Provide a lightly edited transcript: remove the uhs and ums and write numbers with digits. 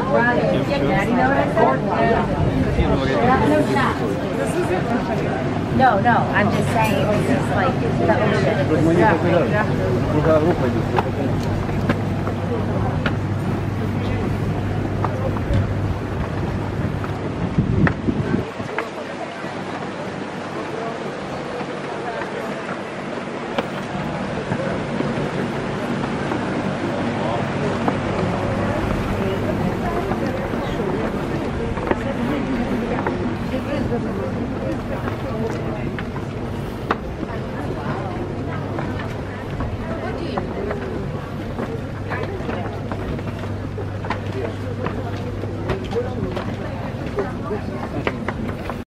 You know what I said? No, no, I'm just saying, this is like the ocean.